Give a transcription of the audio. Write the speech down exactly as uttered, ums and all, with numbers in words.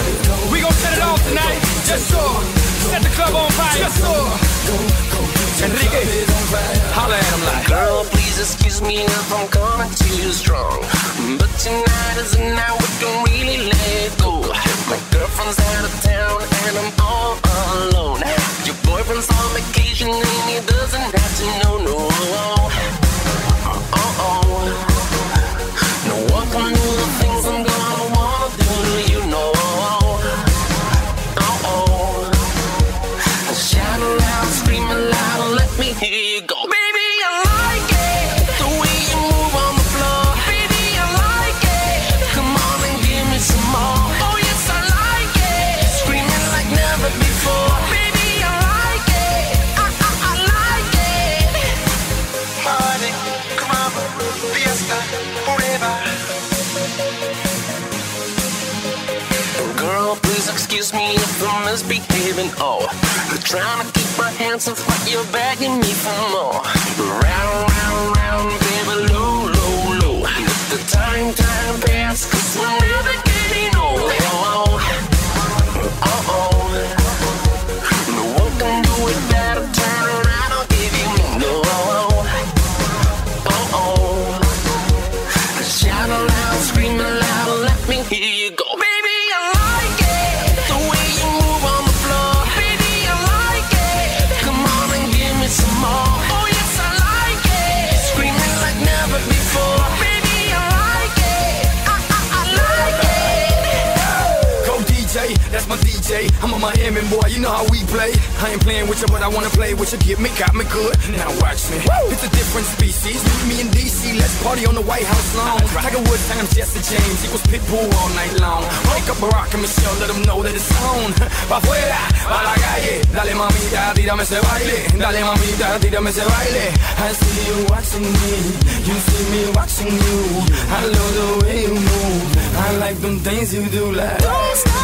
We gon' set it off tonight. Yes, sir. Set the club on fire. Yes, sir. Enrique, holla at him like. Girl, please excuse me if I'm coming too strong, but tonight is the night we can really let go. My girlfriend's out of town and I'm all alone. Your boyfriend's on vacation and he doesn't have to know, no. Uh-oh. No one can do the things I'm gonna wanna do to you, no. Uh-oh. Shout aloud, scream aloud, let me hear you go. Baby, I like it, the way you move on the floor. Baby, I like it, come on and give me some more. Oh yes, I like it, screaming like never before. Baby, I like it, I, I, I like it. Party, come on, fiesta, forever. Girl, please excuse me if I'm misbehaving. Oh, I'm trying to keep my hands off, but you're begging me for more. Round, round, round, baby, low, low, low. Let the time, time pass, cause we're never getting old. Oh, oh, oh. No one can do it better. Turn around, I'll give you me. No, oh, oh. Shout aloud, scream aloud, let me hear you go. Baby, I like it, the way you move on the floor. Baby, I like it, come on and give me some more. Oh yes, I like it, screaming like never before. Baby, I like it, I, I, I like it. Go D J, that's my D J. I'm a Miami boy, you know how we play. I ain't playing with you, but I wanna play with you. Get me, got me good. Now watch me. Woo! It's a different species. Meet me in D C, let's party on the White House lawn. Tiger Woods times Jesse James equals Pitbull all night long. Wake up Barack and Michelle, let them know that it's on. Pa' afuera, pa' la calle. Dale mamita, tírame ese baile. Dale mamita, tírame ese baile. I see you watching me, you see me watching you. I love the way you move, I like them things you do like. Don't stop.